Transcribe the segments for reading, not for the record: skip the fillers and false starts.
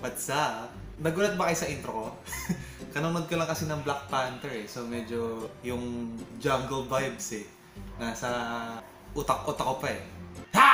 What's up? Nagulat ba kayo sa intro ko? Kanunod ko lang kasi ng Black Panther eh. So medyo yung jungle vibes eh. Nasa utak-utak ko pa eh. Ha!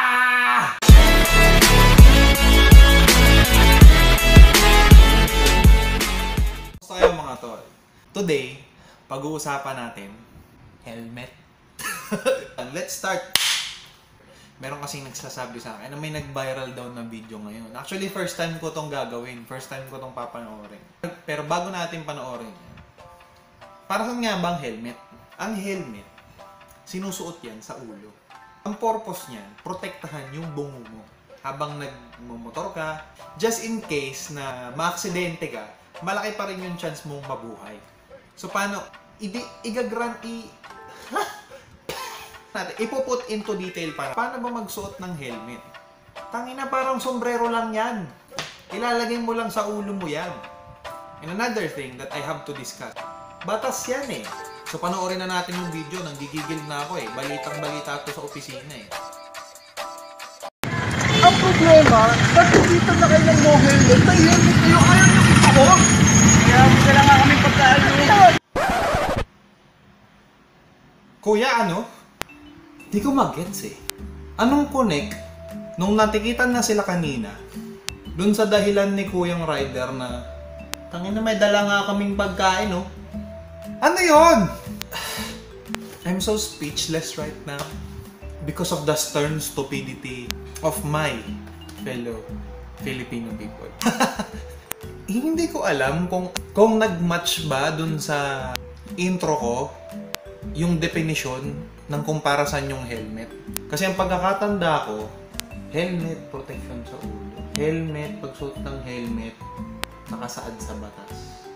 Gusto kayo mga tol. Today, pag-uusapan natin helmet. Let's start. Meron kasing nagsasabi sa akin na may nag-viral daw na video ngayon. Actually, first time ko tong gagawin. First time ko tong papanoorin. Pero bago natin panoorin yan, para saan nga bang helmet? Ang helmet, sinusuot yan sa ulo. Ang purpose niyan, protektahan yung bungo mo. Habang nagmumotor ka, just in case na maaksidente ka, malaki pa rin yung chance mong mabuhay. So paano? Ipoput into detail para paano ba magsuot ng helmet? Tangina, parang sombrero lang yan. Ilalagay mo lang sa ulo mo yan. And another thing that I have to discuss, batas yan eh. So panoorin na natin yung video, nanggigigil na ako eh. Balitang-balita to sa opisina eh. Ang problema, nakikita na kayo ng no helmet, may helmet kayo, ayaw nyo ako. Kaya mo lang nga kami pagkaano. Kuya, ano? Di ko mag-gets eh. Anong connect nung natikitan na sila kanina dun sa dahilan ni Kuyang Rider na tangina may dala nga kaming pagkain, no? Ano yon? I'm so speechless right now because of the stern stupidity of my fellow Filipino people. Hindi ko alam kung nag-match ba dun sa intro ko yung definition ng kumparasan yung helmet. Kasi ang pagkakatanda ko, helmet, protection sa ulo. Helmet, pagsuot ng helmet, nakasaad sa batas.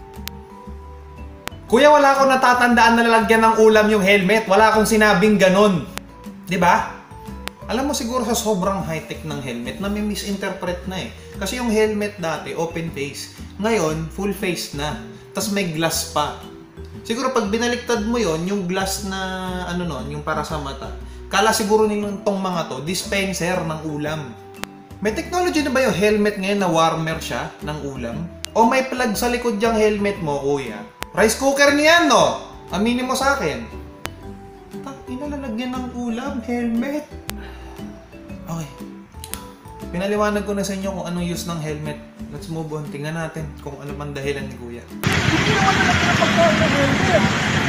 Kuya, wala akong natatandaan na lalagyan ng ulam yung helmet. Wala akong sinabing ganon. Diba? Alam mo siguro sa sobrang high-tech ng helmet na may misinterpret na eh. Kasi yung helmet dati, open face. Ngayon, full face na. Tas may glass pa. Siguro pag binaliktad mo yon, yung glass na ano nun, yung para sa mata, kala siguro nilang tong mga to, dispenser ng ulam. May technology na ba yung helmet ngayon na warmer siya ng ulam? O may plug sa likod yung helmet mo, kuya? Rice cooker niyan, no? Aminin mo sa akin. Inalalagyan ng ulam, helmet. Okay. Pinaliwanag ko na sa inyo kung anong use ng helmet. Let's move on. Tingnan natin kung ano man dahilan ni kuya. Hindi naman na nakapagkain ng helmet.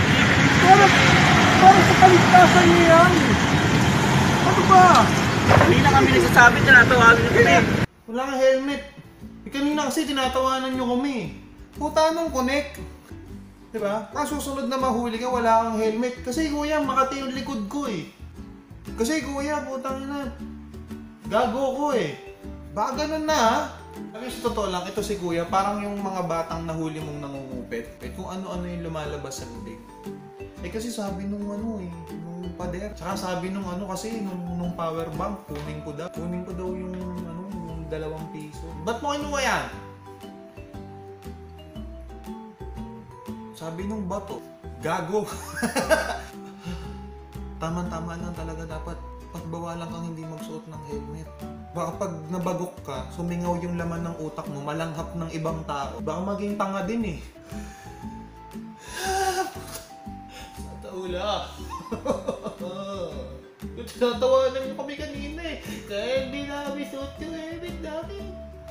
Para sa kaligtasan niya yan. Ano ba? Hindi na kami nagsasabi, tinatawagan nyo kami. Wala kang helmet. Kanina kasi tinatawanan nyo kami. Puta, anong connect? Diba? Kasusunod na mahuli ka, wala kang helmet. Kasi kuya, makati yung likod ko eh. Kasi kuya, putang ina. Gago ko eh. Baka ganun na ha. Sabi sa totoo lang, ito si kuya, parang yung mga batang nahuli mong nangungupit. Eh kung ano-ano yung lumalabas sa bibig. Eh kasi sabi nung ano eh, nung pader. Tsaka sabi nung ano kasi, nung power bank, kunin ko daw yung ano, yung 2 piso. Ba't mo kinuha yan? Sabi nung bato, gago. Tama-tama lang talaga dapat. Pagbawalan kang hindi magsuot ng helmet. Baka pag nabagok ka, sumingaw yung laman ng utak mo, malanghap ng ibang tao. Baka maging tanga din eh. Sa taula. Tinatawanan niyo kami kanina eh. Kaya hindi na kami suot yung helmet namin.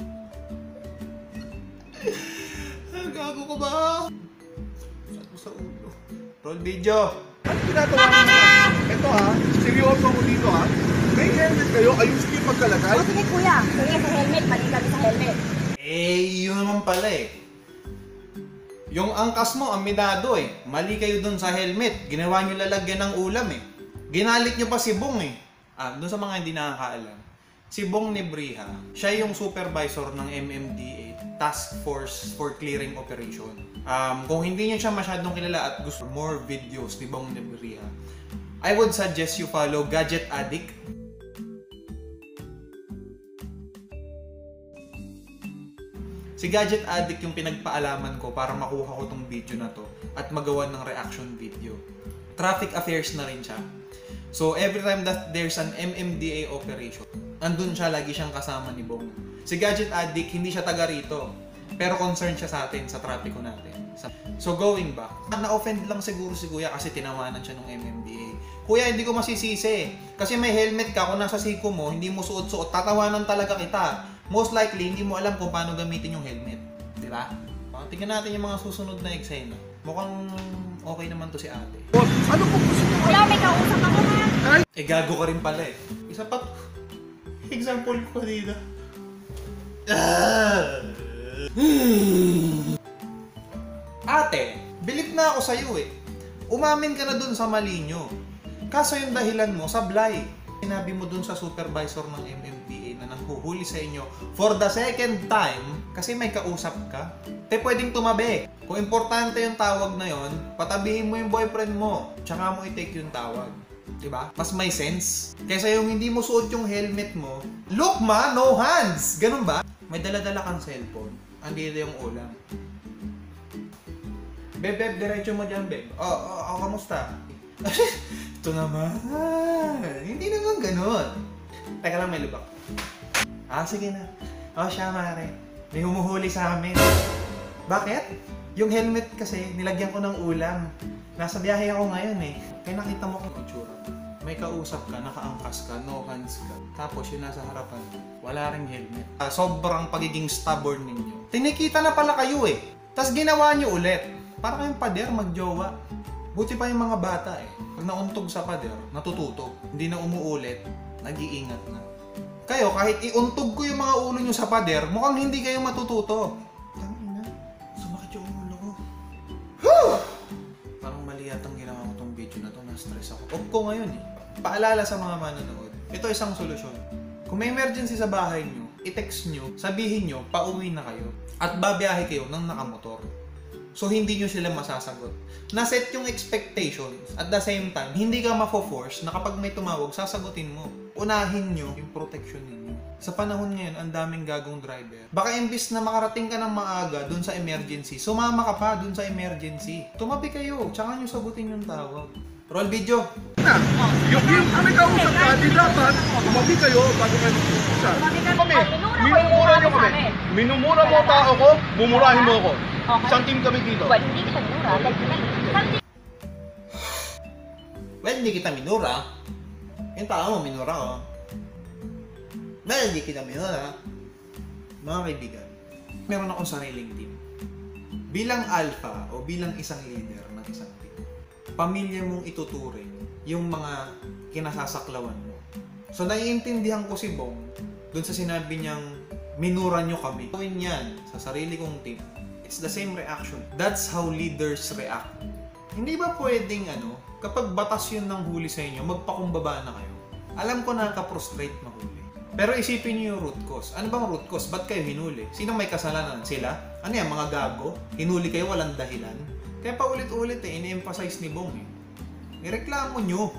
Gago ko ba? Sa ulo. Roll video. Ano tinatawanan mo? Ito ha, seryoso ko dito ha. May helmet kayo, ayusin yung pagkalagay. O sige kuya, kuya sa helmet, mali kami sa helmet. Eh, yun naman pala eh. Yung angkas mo, aminado eh. Mali kayo dun sa helmet. Ginawa nyo lalagyan ng ulam eh. Ginalit nyo pa si Bong eh. Dun sa mga hindi nakakaalam. Si Bong Nebriha, siya yung supervisor ng MMDA, Task Force for Clearing Operation. Kung hindi niyo siya masyadong kilala at gusto more videos ni Bong Nebriha, I would suggest you follow Gadget Addict. Si Gadget Addict yung pinagpaalaman ko para makuha ko tong video na to at magawa ng reaction video. Traffic affairs na rin siya. So every time that there's an MMDA operation, andun siya, lagi siyang kasama ni Bong. Si Gadget Addict, hindi siya taga rito. Pero concerned siya sa atin, sa trapiko natin. So going back, na-offend lang siguro si Kuya kasi tinawanan siya ng MMDA. Kuya, hindi ko masisisi. Kasi may helmet ka, kung nasa siko mo, hindi mo suot-suot, tatawanan talaga kita. Most likely, hindi mo alam kung paano gamitin yung helmet. Di ba? Tingnan natin yung mga susunod na eksena. Mukhang okay naman to si ate. Boss, ano po gusto niyo? Kuya, may kausap ako ha. Gago ka rin pala eh. Isa pa, example ko kanina. Ate, bilib na ako sa'yo eh. Umamin ka na dun sa mali nyo. Kaso yung dahilan mo, sablay. Sinabi mo dun sa supervisor ng MMDA na nanghuhuli sa inyo for the second time kasi may kausap ka. Te, pwedeng tumabi. Kung importante yung tawag na yon, patabihin mo yung boyfriend mo. Tsaka mo i-take yung tawag. Diba? Mas may sense. Kaysa yung hindi mo suot yung helmet mo, look ma, no hands! Ganun ba? May dala-dala kang cellphone. Andito yung ulam. Beb, diretso mo dyan, beb. Kamusta? Ito naman. Hindi naman ganun. Teka lang, may lubak. Sige na. Siya, mare. May humuhuli sa amin. Bakit? Yung helmet kasi, nilagyan ko ng ulam. Nasa biyahe ako ngayon eh. Kaya nakita mo kung itsura. May kausap ka, nakaangkas ka, no hands ka. Tapos yung nasa harapan, wala ring helmet. Sobrang pagiging stubborn ninyo. Tinikita na pala kayo eh. Tapos ginawa nyo ulit. Para kayong pader, magjowa. Buti pa yung mga bata eh. Pag nauntog sa pader, natututo. Hindi na umuulit, nag-iingat na. Kayo, kahit iuntog ko yung mga ulo nyo sa pader, mukhang hindi kayo matututo. Tangina, sumakit yung ulo ko. Parang mali yatang ginawa ko tong video na to, na-stress ako. Off ko ngayon eh. Paalala sa mga manonood, ito isang solusyon. Kung may emergency sa bahay nyo, i-text nyo, sabihin nyo, pauwi na kayo. At babiyahe kayo ng nakamotor. So, hindi nyo sila masasagot. Naset yung expectations. At the same time, hindi ka mafo-force na kapag may tumawag, sasagutin mo. Unahin nyo yung protection ninyo. Sa panahon ngayon, ang daming gagong driver. Baka imbis na makarating ka ng maaga dun sa emergency, sumama ka pa dun sa emergency. Tumabi kayo, tsaka nyo sagutin yung tawag. Roll video. Yung kami kausap ka, di dapat tumabi kayo bago kayo mag-usap. Kami, minumura nyo kami. Minumura mo tao ko, mumurahin mo ako. Isang team kami dito. Well, hindi kita minura. Well, hindi kita minura. Yung tao mo, minura ko. Well, hindi kita minura. Mga kaibigan, meron akong sariling team. Bilang alpha o bilang isang leader ng isang team, pamilya mong ituturing yung mga kinasasaklawan mo. So, naiintindihan ko si Bong dun sa sinabi niyang minura nyo kami. Gawin yan sa sarili kong team. It's the same reaction. That's how leaders react. Hindi ba pwedeng kapag batas yun ng huli sa inyo, magpakumbaba na kayo? Alam ko nakaka-frustrate mahuli. Pero isipin niyo yung root cause. Ano bang root cause? Ba't kayo hinuli? Sino may kasalanan? Sila? Ano yan? Mga gago? Hinuli kayo walang dahilan? Kaya paulit-ulit ini-emphasize ni Bong ireklamo nyo.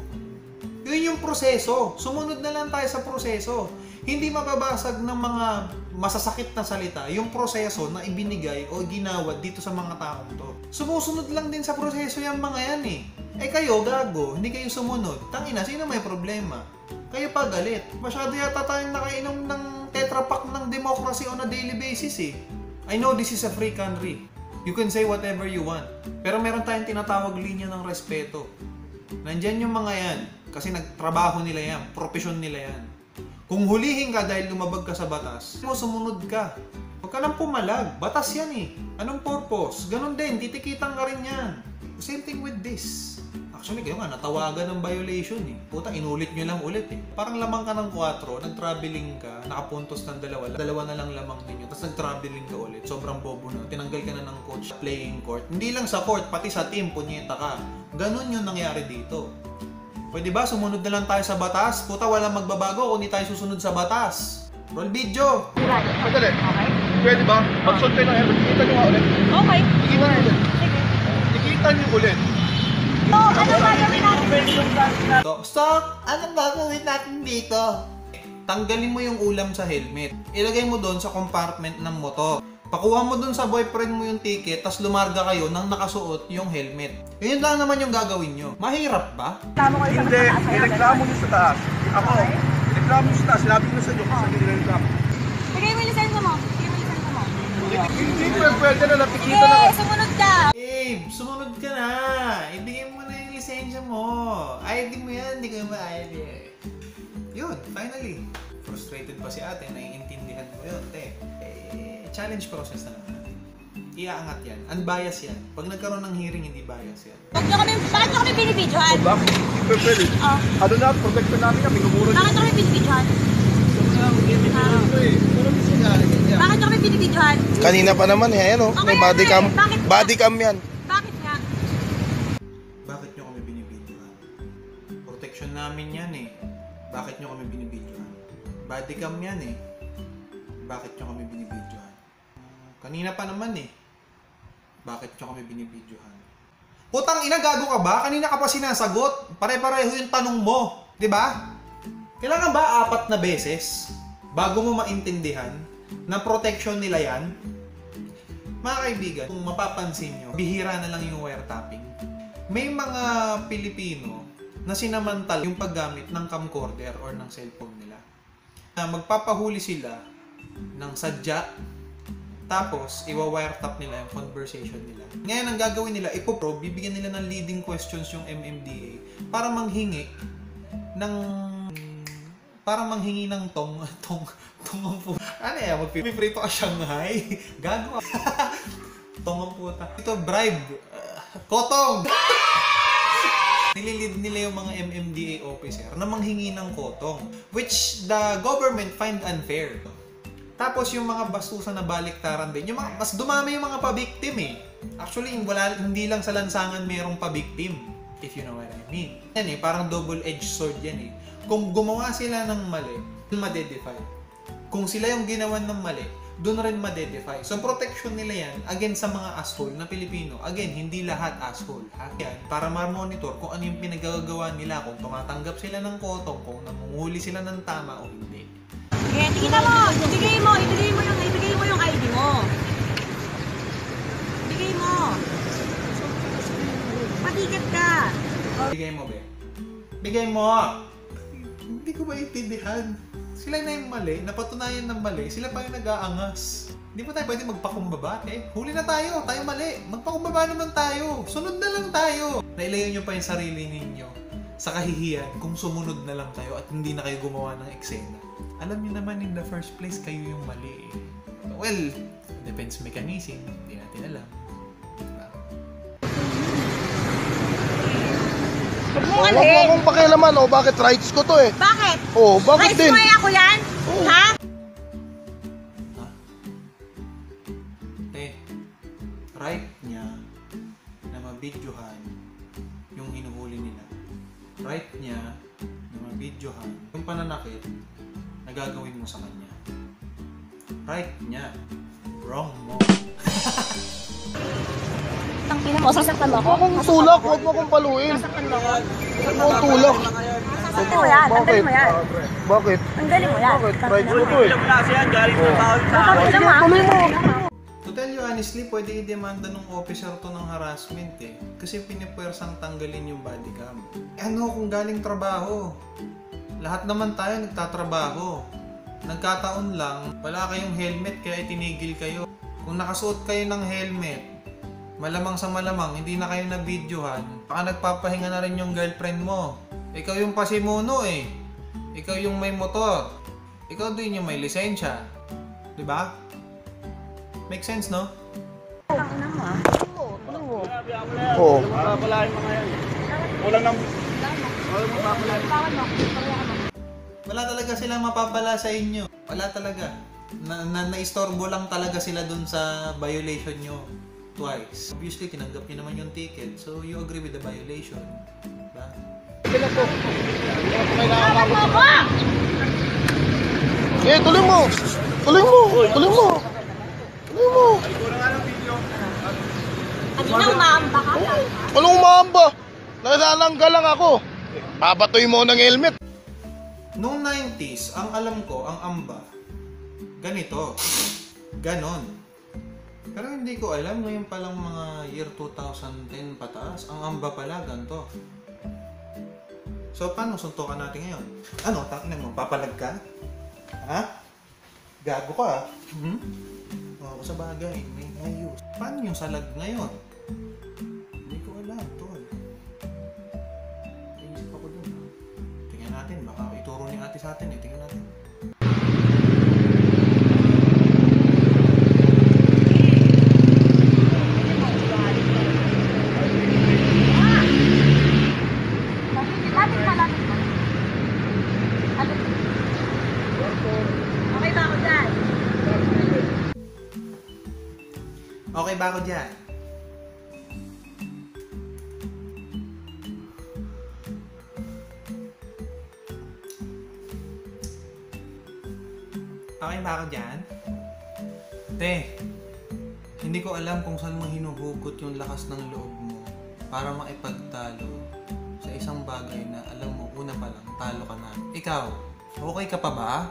Yun yung proseso. Sumunod na lang tayo sa proseso. Hindi mababasag ng mga masasakit na salita yung proseso na ibinigay o ginawa dito sa mga taong to. Sumusunod lang din sa proseso yung mga yan eh. Kayo, gago, hindi kayo sumunod. Tangina, sino may problema? Kayo pa galit. Masyado yata tayong nakainom ng Tetra Pak ng democracy on a daily basis eh. I know this is a free country. You can say whatever you want. Pero meron tayong tinatawag linya ng respeto. Nandyan yung mga yan. Kasi nagtrabaho nila yan. Profesyon nila yan. Kung hulihin ka dahil lumabag ka sa batas, sumunod ka. Huwag ka lang pumalag. Batas yan eh. Anong purpose? Ganon din. Titikitan ka rin yan. Same thing with this. Actually, kayo nga, natawagan ng violation eh. Puta, inulit nyo lang ulit eh. Parang lamang ka ng 4, nag-traveling ka, nakapuntos ng dalawa na lang lamang ninyo, tapos nag-traveling ka ulit. Sobrang bobo na. Tinanggal ka na ng coach playing court. Hindi lang sa court, pati sa team, punyeta ka. Ganon yung nangyari dito. Pwede ba? Sumunod na lang tayo sa batas? Puta, walang magbabago kung hindi tayo susunod sa batas. Roll video! Madali. Okay. Pwede ba? Mag-suot kayo ng helmet. Ikita nyo nga ulit. Okay. Ikita nyo ulit. Sige. Ikita nyo ulit. So, ano gagawin natin? Stop! Anong gagawin natin dito? Tanggalin mo yung ulam sa helmet. Ilagay mo doon sa compartment ng motor. Pakuha mo doon sa boyfriend mo yung ticket, tas lumarga kayo nang nakasuot yung helmet. Yun lang naman yung gagawin nyo. Mahirap ba? Hindi. Ireklamo nyo sa taas. Ako. Ireklamo nyo sa taas. Sinabi nyo sa inyo. Kasi hindi nila reklamo. Bigay mo yung mo. Bigay mo yung cellphone mo. Hindi pwede na nakikita Sige, na. sumunod ka. Abe, sumunod ka na. Ibigay mo na yung lisensya mo. ID mo yan, hindi ka ma-ID. Yun, finally. Frustrated pa si ate, naiintindihan mo yun. Challenge process na naman natin. Iaangat yan. Unbiased yan. Pag nagkaroon ng hearing, hindi bias yan. Bakit nyo kami binibidyohan? Bakit? Hindi pwede. Ano na, protection namin na, minumura niyo. Bakit nyo kami binibidyohan? Bakit nyo kami binibidyohan? Kanina pa naman eh, ayan oh, may Okay, body cam. bakit? Body cam yan. Bakit nga? Bakit nyo kami binibidyohan? Protection namin yan eh. Bakit nyo kami binibidyohan? Body cam yan eh. Bakit nyo kami binibidyohan? Kanina pa naman eh. Bakit nyo kami binibidyohan? Putang ina, gago ka ba? Kanina ka pa sinasagot. Pare-pareho yung tanong mo. 'Di ba? Kailangan ba 4 na beses bago mo maintindihan na protection nila yan? Mga kaibigan, kung mapapansin nyo, bihira na lang yung wiretapping. May mga Pilipino na sinamantal yung paggamit ng camcorder or ng cellphone nila. Magpapahuli sila ng sadya, tapos iwa-wiretap nila yung conversation nila. Ngayon, ang gagawin nila, ipoprobe, bibigyan nila ng leading questions yung MMDA para manghingi ng tong ang puta. Ano yan? Magpiprito ka Shanghai? Gago. Tong ang puta. Ito, bribe. Kotong! Nililid nila yung mga MMDA officer na manghingi ng kotong, which the government find unfair. Tapos yung mga bastusan na baliktaran din, yung mga, mas dumami yung mga pa-victim eh. Actually, hindi lang sa lansangan mayroong pa-victim, if you know what I mean. Yan eh, parang double-edged sword yan eh. Kung gumawa sila ng mali, madedefy. Kung sila yung ginawan ng mali, doon rin madedefy. So, protection nila yan against sa mga asshole na Pilipino. Again, hindi lahat asshole. Ha? Yan, para ma-monitor kung ano yung pinagagawa nila, kung tumatanggap sila ng kotong, kung nangunghuli sila ng tama o hindi. Sige, tingnan mo. Ibigay mo yung ID mo. Ibigay mo. Patikat ka. Bigay mo, be. Bigay mo! Hindi ko maintindihan. Sila na yung mali, napatunayan ng mali, sila pa yung nag-aangas. Hindi pa tayo pwede magpakumbaba, eh. Huli na tayo mali. Magpakumbaba naman tayo. Sunod na lang tayo. Nailayo nyo pa yung sarili ninyo sa kahihiyan kung sumunod na lang kayo at hindi na kayo gumawa ng eksena. Alam niyo naman in the first place, kayo yung mali eh. Well, defense mechanism, hindi natin alam. Diba? Huwag mo akong pakialaman, oh, bakit rights ko to eh? Bakit? Oh, bakit Rights din? mo ako yan? Oh. Ha? Right niya na mabidyohan yung hinuhuli nila. Right niya na mabidyohan yung pananakit na gagawin mo sa kanya. Right niya. Wrong mo. Tangina mo, sasaktan mo ako? Huwag mo akong tulak, huwag mo akong paluin. Sasaktan mo ako? Huwag mo akong tulak. Sasaktan mo yan, tanggalin mo yan. Bakit? Tanggalin mo yan. Bakit? Rights ko to eh. Sige, tuloy mo. To tell you honestly, pwede i-demanda ng officer to ng harassment eh. Kasi pinipwersang tanggalin yung body cam. Ano kung galing trabaho? Lahat naman tayo nagtatrabaho. Nagkataon lang, wala kayong helmet kaya itinigil kayo. Kung nakasuot kayo ng helmet, malamang sa malamang, hindi na kayo na-videohan. Baka nagpapahinga na rin yung girlfriend mo. Ikaw yung pasimuno eh. Ikaw yung may motor. Ikaw din yung may lisensya. Diba? Make sense, no? Tangina mo ah. Oo. Papalain mga yan. Walang nang... Wala talaga silang mapapala sa inyo. Wala talaga. Na-istorbo lang talaga sila dun sa violation nyo twice. Obviously, tinanggap nyo naman yung ticket. So, you agree with the violation. Diba? Eh, tuloy mo. Tuloy mo. Tuloy mo. Tuloy mo. Kanina umaamba ka. Anong umamba? Nasananggal lang ako. Babatoy mo ng helmet. Noong 90s, ang alam ko, ang amba, ganito. Ganon. Pero hindi ko alam, ngayon palang mga year 2010 pataas, ang amba pala, ganito. So, paano suntukan natin ngayon? Ano, takinan mo, papalag ka? Ha? Gago ka. Oo, sa bagay. May ayos. Paano yung salag ngayon? Hindi ko alam, tol. Naisip ako dun. Tingnan natin. Baka ituro ni ate sa atin eh. Tingnan natin. Okay ba ako dyan? Okay ba ako dyan? Te, hindi ko alam kung saan mo hinuhugot yung lakas ng loob mo para makipagtalo sa isang bagay na alam mo, una pa lang, talo ka na. Ikaw, okay ka pa ba?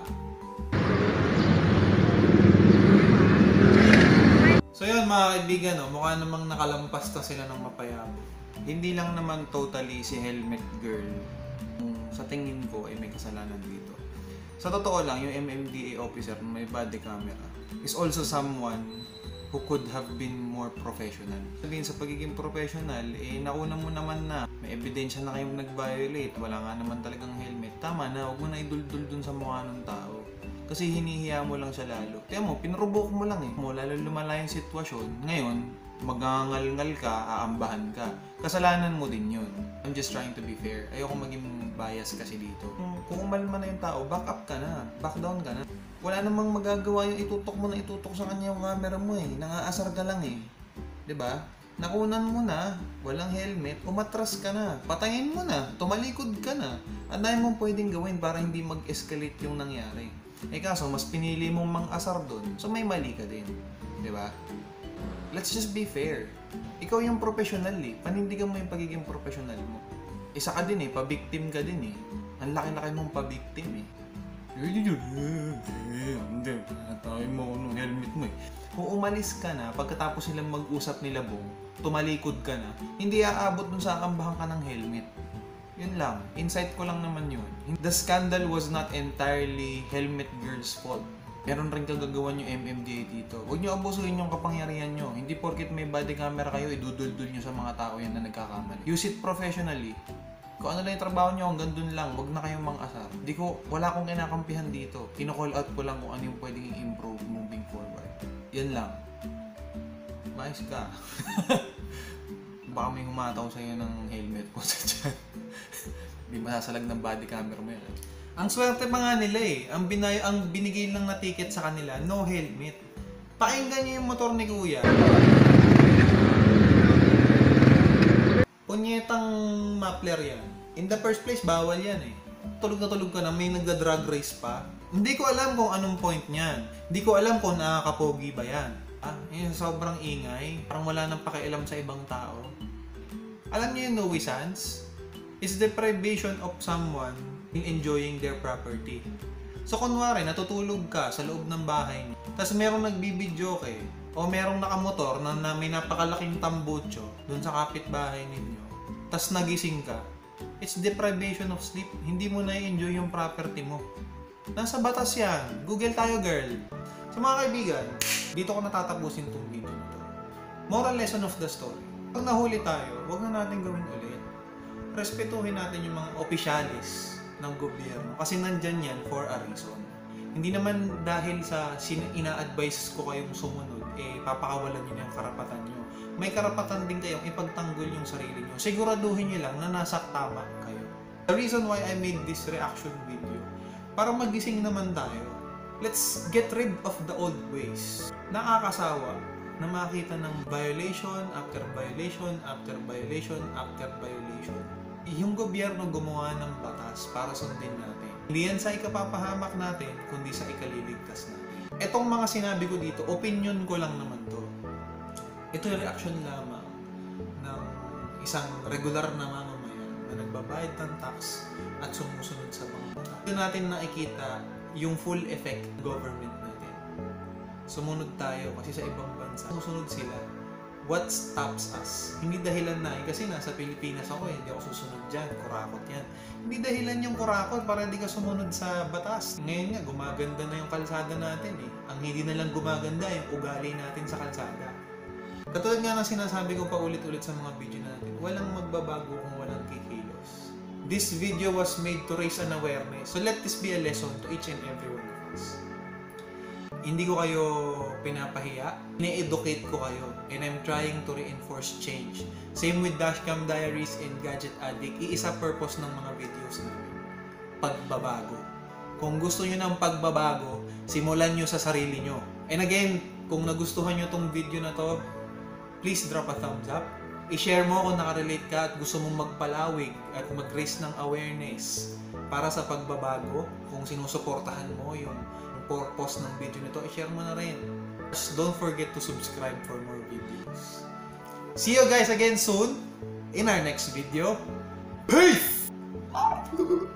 So yun mga kaibigan, no, mukha namang nakalampas na sila ng mapayabo. Hindi lang naman totally si Helmet Girl. Sa tingin ko ay may kasalanan dito. Sa totoo lang, yung MMDA officer na may body camera is also someone who could have been more professional. Sabihin sa pagiging professional, nauna mo naman na may ebidensya na kayong nag-violate, wala nga naman talagang helmet. Tama na, huwag mo na idul-dul dun sa mukha ng tao. Kasi hinihiya mo lang siya lalo. Kaya mo, pinrobok mo lang eh. Lalo lumala yung sitwasyon. Ngayon, magangal-ngal ka, aambahan ka. Kasalanan mo din yun. I'm just trying to be fair. Ayoko maging bias kasi dito. Kung umalma na yung tao, back up ka na. Back down ka na. Wala namang magagawa yung itutok mo na itutok sa kanya yung camera mo eh. Nangaasar ka lang eh. 'Di ba? Nakunan mo na, walang helmet, umatras ka na, patayin mo na, tumalikod ka na. Ang dami mong pwedeng gawin para hindi mag-escalate yung nangyari. Kaso mas pinili mong mang-asar doon, so may mali ka din. 'Di ba? Let's just be fair. Ikaw yung professional eh. Panindigan mo yung pagiging professional mo. Isa ka din eh, pa-victim ka din eh. Ang laki-laki mong pa-victim eh. Hindi, tayo mo ng helmet mo eh. Kung umalis ka na, pagkatapos silang mag-usap nila tumalikod ka na, hindi aabot dun sa akambahan ka ng helmet. Yun lang. Insight ko lang naman yun. The scandal was not entirely Helmet Girl's fault. Meron rin kagagawan yung MMDA dito. Huwag nyo abusuin yung kapangyarihan nyo. Hindi porket may body camera kayo, idudul-dul nyo sa mga tao yan na nagkakamali. Use it professionally. Kung ano lang yung trabaho nyo, hanggang dun lang. Huwag na kayong mang-asar. Wala akong kinakampihan dito. Kino-call out ko lang kung ano yung pwedeng i-improve moving forward. Yan lang. Mais ka. Baka may humataw sa'yo ng helmet po sa dyan. Hindi masasalag ng body camera mo yan. Ang swerte pa nga nila eh. Ang binigay lang na ticket sa kanila, no helmet. Pakinggan nyo yung motor ni Kuya. Punyetang mapler yan. In the first place, bawal yan eh. Tulog na tulog ka na, may nagda-drag race pa. Hindi ko alam kung anong point niyan. Hindi ko alam kung nakakapogi ba yan. Yun, sobrang ingay. Parang wala nang pakialam sa ibang tao. Alam niyo yung nuisance? It's deprivation of someone in enjoying their property. So kunwari, natutulog ka sa loob ng bahay niyo. Tapos merong nagbibidyo eh. O merong nakamotor na may napakalaking tambutso dun sa kapitbahay ninyo. Tapos nagising ka. It's deprivation of sleep. Hindi mo na-enjoy yung property mo. Nasa batas yan. Google tayo, girl. So mga kaibigan, dito ko natatapusin itong video na to. Moral lesson of the story. Pag nahuli tayo, huwag na natin gawin ulit. Respetuhin natin yung mga opisyalis ng gobyerno. Kasi nandyan yan for a reason. Hindi naman dahil sa ina-advise ko kayong sumunod, papakawalan nyo yung karapatan nyo. May karapatan din kayong ipagtanggol yung sarili nyo. Siguraduhin nyo lang na nasa tama kayo. The reason why I made this reaction video, para magising naman tayo. Let's get rid of the old ways. Nakakasawa na makita ng violation after violation after violation after violation. Yung gobyerno gumawa ng batas para sundin natin. Hindi yan sa ikapapahamak natin, kundi sa ikaliligtas natin. Etong mga sinabi ko dito, opinion ko lang naman to. Ito yung reaction lamang ng isang regular na mamamayan na nagbabayad ng tax at sumusunod sa mga batas. Ito natin nakikita yung full effect government natin. Sumunod tayo kasi sa ibang bansa, susunod sila. what stops us? Hindi dahilan na, kasi nasa Pilipinas ako, hindi ako susunod dyan, kurakot yan. Hindi dahilan yung kurakot para hindi ka sumunod sa batas. Ngayon nga, gumaganda na yung kalsada natin eh. Ang hindi na lang gumaganda, yung ugali natin sa kalsada. Katulad nga ng sinasabi ko pa ulit-ulit sa mga video natin, walang magbabago kung walang kikilos. This video was made to raise an awareness, so let this be a lesson to each and every one of us. Hindi ko kayo pinapahiya, ine-educate ko kayo, and I'm trying to reinforce change. Same with Dashcam Diaries and Gadget Addict, iisa purpose ng mga videos namin. Pagbabago. Kung gusto nyo ng pagbabago, simulan nyo sa sarili nyo. And again, kung nagustuhan nyo tong video na to, please drop a thumbs up. I-share mo kung nakarelate ka at gusto mong magpalawig at mag-raise ng awareness para sa pagbabago. Kung sinusuportahan mo yung purpose ng video nito, i-share mo na rin. Just don't forget to subscribe for more videos. See you guys again soon in our next video. Peace!